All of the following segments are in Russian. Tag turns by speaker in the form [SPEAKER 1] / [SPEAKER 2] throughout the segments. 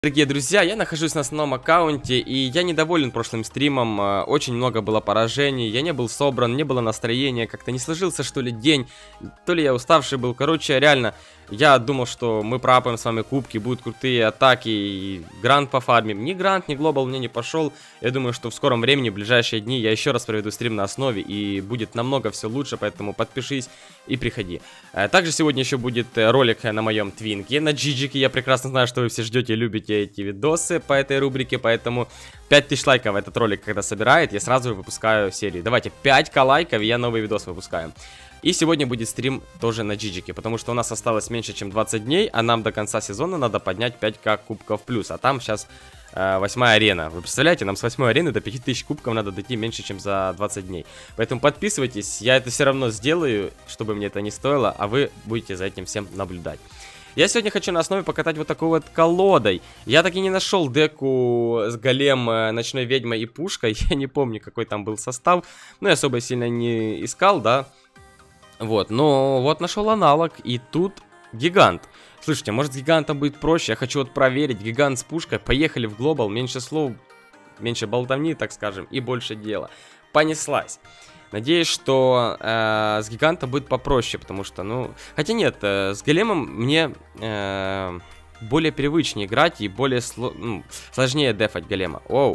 [SPEAKER 1] Дорогие друзья, я нахожусь на основном аккаунте, и я недоволен прошлым стримом. Очень много было поражений, я не был собран, не было настроения, как-то не сложился, что ли, день. То ли я уставший был. Короче, реально, я думал, что мы пропаем с вами кубки, будут крутые атаки, и грант пофармим. Ни грант, ни глобал мне не пошел. Я думаю, что в скором времени, в ближайшие дни, я еще раз проведу стрим на основе, и будет намного все лучше, поэтому подпишись и приходи. Также сегодня еще будет ролик на моем твинке, на джиджике. Я прекрасно знаю, что вы все ждете и любите эти видосы по этой рубрике, поэтому 5000 лайков этот ролик когда собирает, я сразу же выпускаю серию. Давайте 5к лайков, и я новый видос выпускаю. И сегодня будет стрим тоже на джиджике, потому что у нас осталось меньше чем 20 дней, а нам до конца сезона надо поднять 5к кубков плюс, а там сейчас 8-я арена. Вы представляете, нам с 8-й арены до 5000 кубков надо дойти меньше, чем за 20 дней. Поэтому подписывайтесь, я это все равно сделаю, чтобы мне это не стоило, а вы будете за этим всем наблюдать. Я сегодня хочу на основе покатать вот такой вот колодой. Я так и не нашел деку с голем, ночной ведьмой и пушкой. Я не помню, какой там был состав. Ну, я особо сильно не искал, да. Вот, но вот нашел аналог. И тут гигант. Слушайте, может с гигантом будет проще. Я хочу вот проверить. Гигант с пушкой. Поехали в глобал. Меньше слов, меньше болтовни, так скажем, и больше дела. Понеслась. Надеюсь, что с гигантом будет попроще, потому что, ну... Хотя нет, с големом мне более привычнее играть и более сложнее дефать голема. Оу.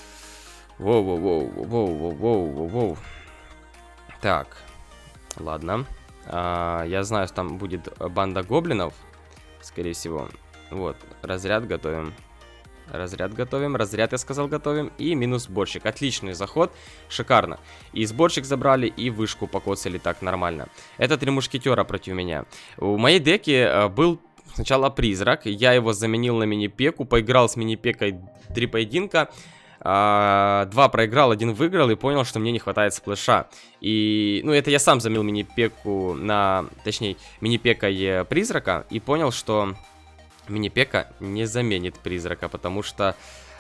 [SPEAKER 1] Воу. Так, ладно. Я знаю, что там будет банда гоблинов, скорее всего. Вот, разряд готовим. Разряд готовим, разряд я сказал готовим. И минус сборщик, отличный заход, шикарно. И сборщик забрали, и вышку покоцали так нормально. Это 3 мушкетера против меня. У моей деки был сначала призрак, я его заменил на мини-пеку. Поиграл с мини-пекой 3 поединка, 2 проиграл, 1 выиграл и понял, что мне не хватает сплэша. И, ну, это я сам заменил мини-пеку на, точнее, мини-пекой призрака. И понял, что мини-пека не заменит призрака, потому что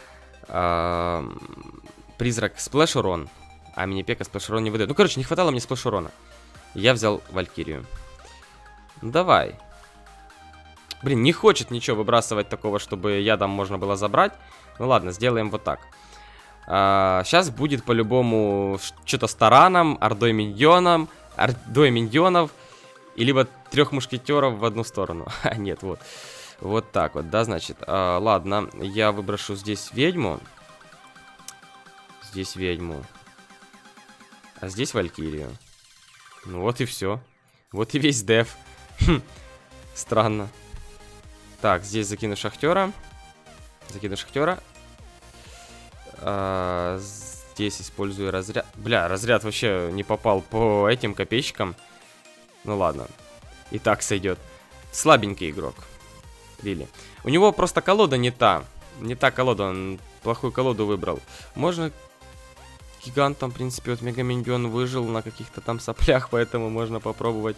[SPEAKER 1] призрак сплэш урон, а мини-пека сплэш урон не выдает. Ну, короче, не хватало мне сплэш урона. Я взял Валькирию. Давай. Блин, не хочет ничего выбрасывать такого, чтобы ядом можно было забрать. Ну ладно, сделаем вот так. Сейчас будет по-любому что-то с тараном, ордой миньонов, и либо 3 мушкетеров в одну сторону. А, нет, вот. Вот так вот, да, значит. Ладно, я выброшу здесь ведьму. Здесь ведьму. А здесь Валькирию. Ну вот и все. Вот и весь деф. Странно. Так, здесь закину шахтера. Здесь использую разряд. Бля, разряд вообще не попал по этим копейщикам. Ну ладно. И так сойдет. Слабенький игрок. Рили. У него просто колода не та. Не та колода, он плохую колоду выбрал. Можно гигантом, в принципе, вот мегаминьон выжил на каких-то там соплях, поэтому можно попробовать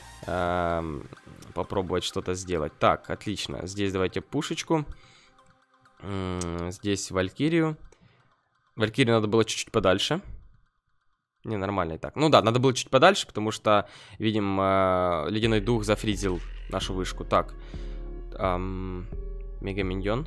[SPEAKER 1] что-то сделать. Так, отлично. Здесь давайте пушечку. Здесь Валькирию. Валькирию надо было чуть-чуть подальше. Не, нормально и так. Ну да, надо было чуть подальше, потому что, видим, ледяной дух зафризил нашу вышку. Так. Мегаминьон,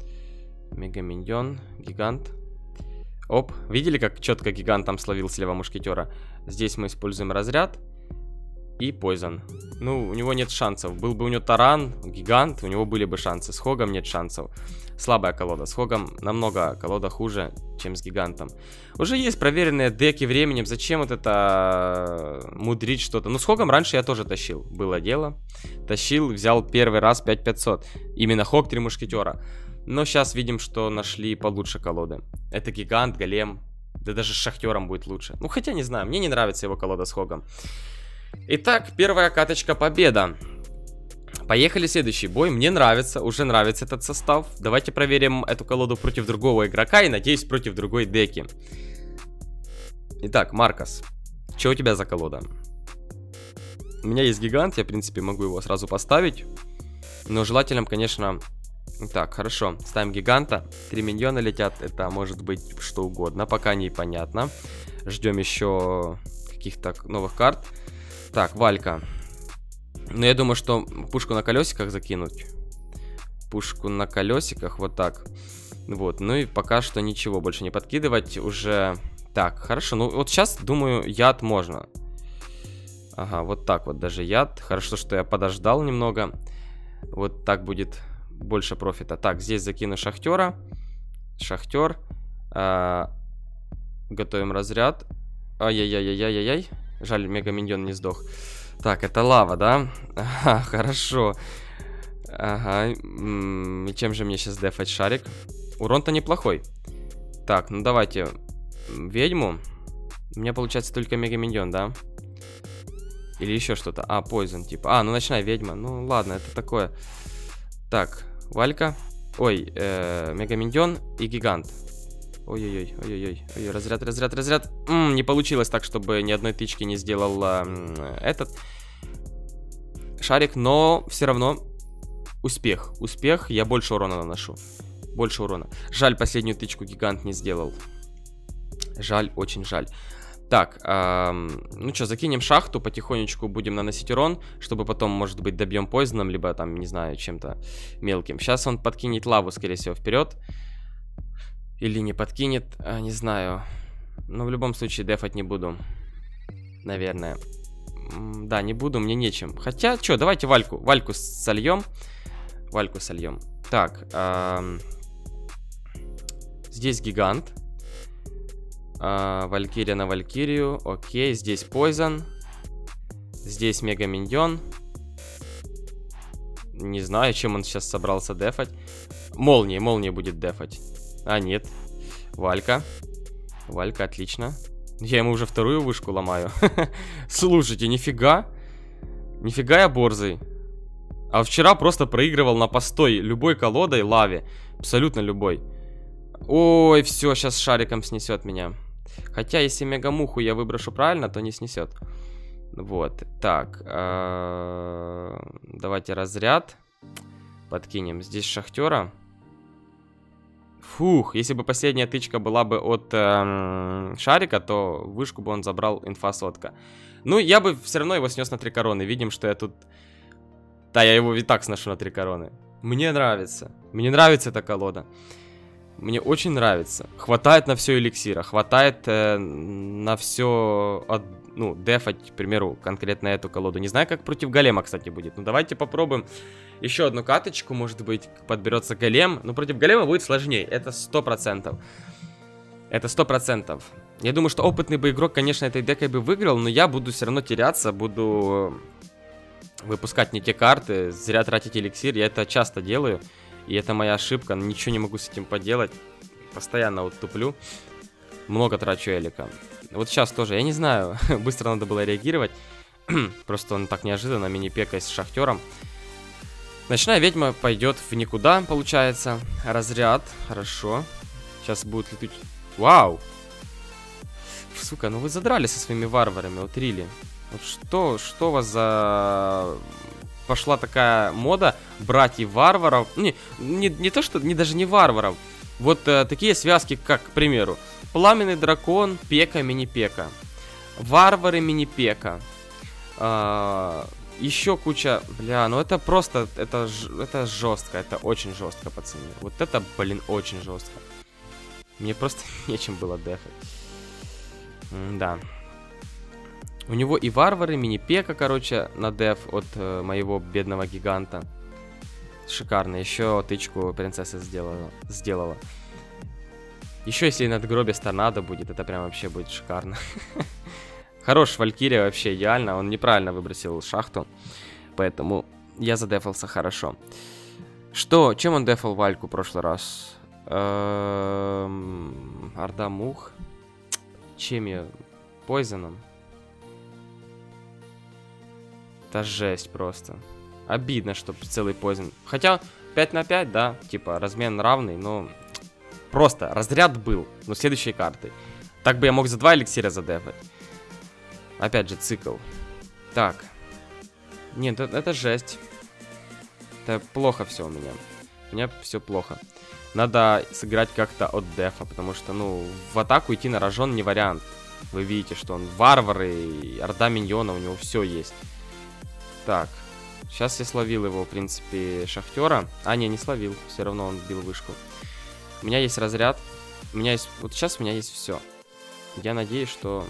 [SPEAKER 1] гигант. Оп, видели, как четко гигант там словил слева мушкетера? Здесь мы используем разряд и пойзон. Ну, у него нет шансов. Был бы у него таран, гигант, у него были бы шансы. С Хогом нет шансов. Слабая колода. С Хогом намного колода хуже, чем с гигантом. Уже есть проверенные деки временем. Зачем вот это мудрить что-то? Ну, с Хогом раньше я тоже тащил. Было дело. Тащил, взял первый раз 5500. Именно Хог 3 мушкетера. Но сейчас видим, что нашли получше колоды. Это гигант, голем. Да даже с шахтером будет лучше. Ну, хотя не знаю, мне не нравится его колода с Хогом. Итак, первая каточка победа. Поехали, следующий бой. Мне нравится, уже нравится этот состав. Давайте проверим эту колоду против другого игрока и, надеюсь, против другой деки. Итак, Маркос, что у тебя за колода? У меня есть гигант, я, в принципе, могу его сразу поставить. Но желательно, конечно... Так, хорошо, ставим гиганта. 3 миньона летят, это может быть что угодно, пока непонятно. Ждем еще каких-то новых карт. Так, Валька. Но я думаю, что пушку на колесиках закинуть. пушку на колесиках, вот так. Вот, ну и пока что ничего больше не подкидывать уже. Так, хорошо, ну вот сейчас, думаю, яд можно. Ага, вот так вот даже яд. Хорошо, что я подождал немного. Вот так будет больше профита. Так, здесь закину шахтера. Шахтер. Готовим разряд. Ай-яй-яй-яй-яй-яй. Жаль, мега-миньон не сдох. Так, это лава, да? Ага, хорошо. Ага. И чем же мне сейчас дефать шарик? Урон-то неплохой. Так, ну давайте ведьму. У меня получается только мега-миньон, да? Или еще что-то. А, poison типа. А, ну ночная ведьма. Ну ладно, это такое. Так, Валька. Ой, мега-миньон и гигант. Ой-ой-ой, ой-ой-ой. Ой, разряд, разряд, разряд. Не получилось так, чтобы ни одной тычки не сделал этот шарик, но все равно успех. Успех, я больше урона наношу. Больше урона. Жаль, последнюю тычку гигант не сделал. Жаль, очень жаль. Так, ну что, закинем шахту, потихонечку будем наносить урон, чтобы потом, может быть, добьем поизоном, либо там, не знаю, чем-то мелким. Сейчас он подкинет лаву, скорее всего, вперед. Или не подкинет, не знаю. Но в любом случае дефать не буду. Наверное. Да, не буду, мне нечем. Хотя, что, давайте Вальку сольем. Вальку сольем. Так, здесь гигант. Валькирия на Валькирию. Окей, здесь Poison. Здесь мега-миньон. Не знаю, чем он сейчас собрался дефать. Молния будет дефать. А, нет. Валька. Валька, отлично. Я ему уже вторую вышку ломаю. Слушайте, нифига. Нифига я борзый. А вчера просто проигрывал на постой любой колодой лаве. Абсолютно любой. Ой, все, сейчас шариком снесет меня. Хотя, если мегамуху я выброшу правильно, то не снесет. Вот, так. Давайте разряд подкинем. Здесь шахтера. Фух, если бы последняя тычка была бы от шарика, то вышку бы он забрал инфа сотка. Ну, я бы все равно его снес на 3 короны. Видим, что я тут... Да, я его и так сношу на 3 короны. Мне нравится. Мне нравится эта колода. Мне очень нравится. Хватает на все эликсира. Хватает на все... Ну, дефать, к примеру, конкретно эту колоду. Не знаю, как против голема, кстати, будет. Ну, давайте попробуем еще одну каточку. Может быть, подберется голем. Но против голема будет сложнее. Это 100%. Это 100%. Я думаю, что опытный бы игрок, конечно, этой декой бы выиграл. Но я буду все равно теряться. Буду выпускать не те карты. Зря тратить эликсир. Я это часто делаю. И это моя ошибка. Ничего не могу с этим поделать. Постоянно вот туплю. Много трачу элика. Вот сейчас тоже, я не знаю, быстро надо было реагировать. Просто он так неожиданно мини-пекой с шахтером. Ночная ведьма пойдет в никуда, получается. Разряд, хорошо. Сейчас будет летучий... Вау! Сука, ну вы задрали со своими варварами, вот рили. Вот что у вас за... Пошла такая мода брать и варваров. Не то, что даже не варваров. Вот такие связки, как, к примеру, пламенный дракон, пека, мини-пека. Варвары, мини-пека. Еще куча... Бля, ну это просто... Это жестко, это очень жестко, пацаны. Вот это, блин, очень жестко. Мне просто нечем было дефать. Да. У него и варвары, мини-пека, короче, на деф от моего бедного гиганта. Шикарно. Еще тычку принцесса сделала. Еще если надгробие с торнадо будет, это прям вообще будет шикарно. Хорош Валькирия, вообще идеально. Он неправильно выбросил шахту. Поэтому я задефался хорошо. Что? Чем он дефал Вальку в прошлый раз? Орда мух. Чем я? Пойзоном. Это жесть просто. Обидно, что целый пойзон. Хотя 5 на 5, да, типа размен равный, но просто разряд был, но следующей картой. Так бы я мог за 2 эликсира задефать. Опять же цикл. Так. Нет, это жесть. Это плохо все у меня. У меня все плохо. Надо сыграть как-то от дефа, потому что, ну, в атаку идти на рожон не вариант. Вы видите, что он варвары, орда миньона, у него все есть. Так. Сейчас я словил его, в принципе, Шахтера. А, не словил. Все равно он бил вышку. У меня есть разряд. У меня есть... Вот сейчас у меня есть все. Я надеюсь, что...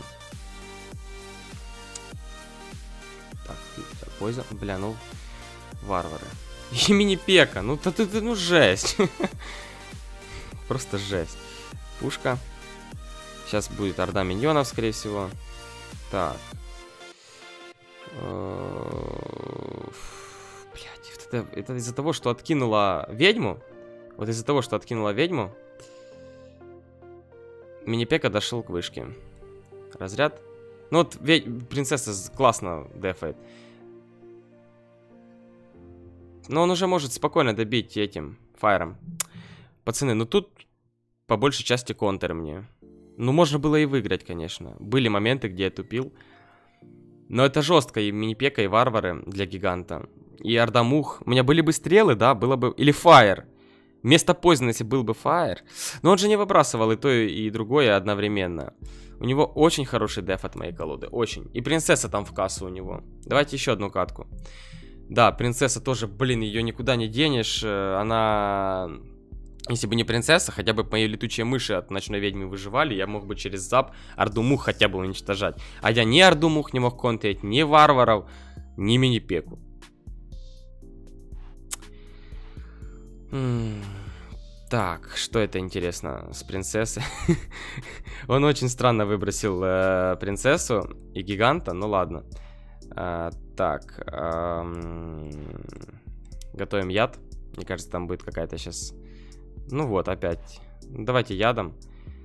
[SPEAKER 1] Так, пойза. Бля, ну... Варвары. И мини-пека. Ну, ну жесть. Просто жесть. Пушка. Сейчас будет орда миньонов, скорее всего. Так. Блядь, это из-за того, что откинула ведьму. Вот из-за того, что откинула ведьму, мини-пека дошел к вышке. Разряд. Ну вот принцесса классно дефает. Но он уже может спокойно добить этим фаером. Пацаны, ну тут по большей части контр мне. Ну можно было и выиграть, конечно. Были моменты, где я тупил. Но это жестко, и мини-пека, и варвары для гиганта. И орда мух. У меня были бы стрелы, да, было бы... Или фаер. Вместо поизона, если был бы фаер. Но он же не выбрасывал и то, и другое одновременно. У него очень хороший деф от моей колоды. Очень. И принцесса там в кассу у него. Давайте еще одну катку. Да, принцесса тоже, блин, ее никуда не денешь. Она... Если бы не принцесса, хотя бы мои летучие мыши от ночной ведьмы выживали, я мог бы через зап орду мух хотя бы уничтожать. А я ни орду мух не мог контрить, ни варваров, ни мини-пеку. Так, что это интересно с принцессой? Он очень странно выбросил принцессу и гиганта, ну ладно. Так, готовим яд. Мне кажется, там будет какая-то сейчас... Ну вот, опять. Давайте ядом.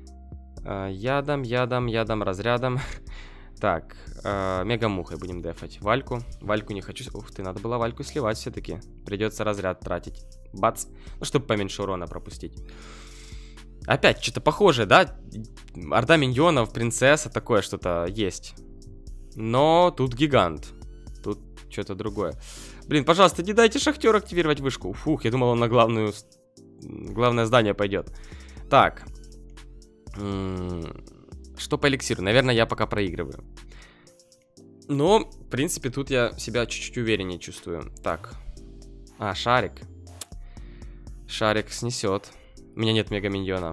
[SPEAKER 1] Ядом, разрядом. Так, мега-мухой будем дефать. Вальку. Вальку не хочу... Ух ты, надо было Вальку сливать все-таки. Придется разряд тратить. Бац. Ну, чтобы поменьше урона пропустить. Опять, что-то похожее, да? Орда миньонов, принцесса, такое что-то есть. Но тут гигант. Тут что-то другое. Блин, пожалуйста, не дайте Шахтеру активировать вышку. Фух, я думал, он на главное здание пойдет. Так. Что по эликсиру? Наверное, я пока проигрываю. Но, в принципе, тут я себя чуть-чуть увереннее чувствую. Так. А, шарик. Шарик снесет. У меня нет мега-миньона.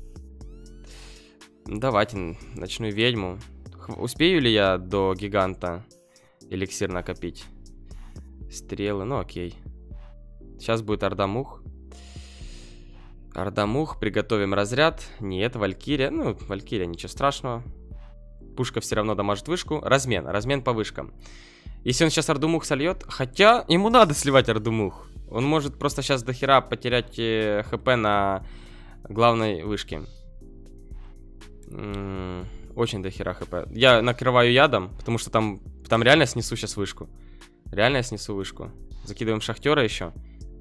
[SPEAKER 1] Давайте, ночную ведьму. Успею ли я до гиганта эликсир накопить? Стрелы, ну окей. Сейчас будет орда мух. Орда мух, приготовим разряд. Нет, валькирия. Ну, валькирия, ничего страшного. Пушка все равно дамажит вышку. Размен по вышкам. Если он сейчас орду мух сольет, хотя ему надо сливать орду мух. Он может просто сейчас до хера потерять хп на главной вышке. Очень до хера хп. Я накрываю ядом, потому что там реально снесу сейчас вышку. Реально я снесу вышку. Закидываем Шахтера еще.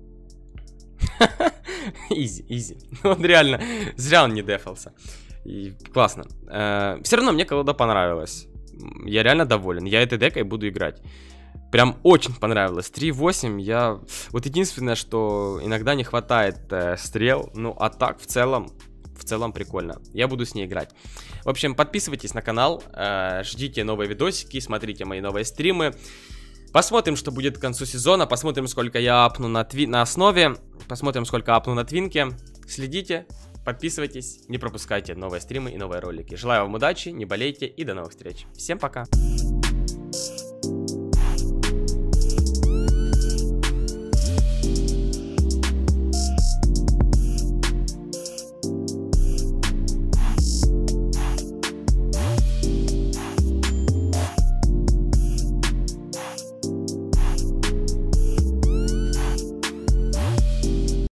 [SPEAKER 1] Изи. Он реально... Зря он не дефался. И классно. Все равно мне колода понравилась. Я реально доволен. Я этой декой буду играть. Прям очень понравилось. 3-8 я... Вот единственное, что иногда не хватает стрел. Ну, а так в целом прикольно. Я буду с ней играть. В общем, подписывайтесь на канал. Ждите новые видосики. Смотрите мои новые стримы. Посмотрим, что будет к концу сезона. Посмотрим, сколько я апну на основе. Посмотрим, сколько апну на твинке. Следите, подписывайтесь, не пропускайте новые стримы и новые ролики. Желаю вам удачи, не болейте и до новых встреч. Всем пока.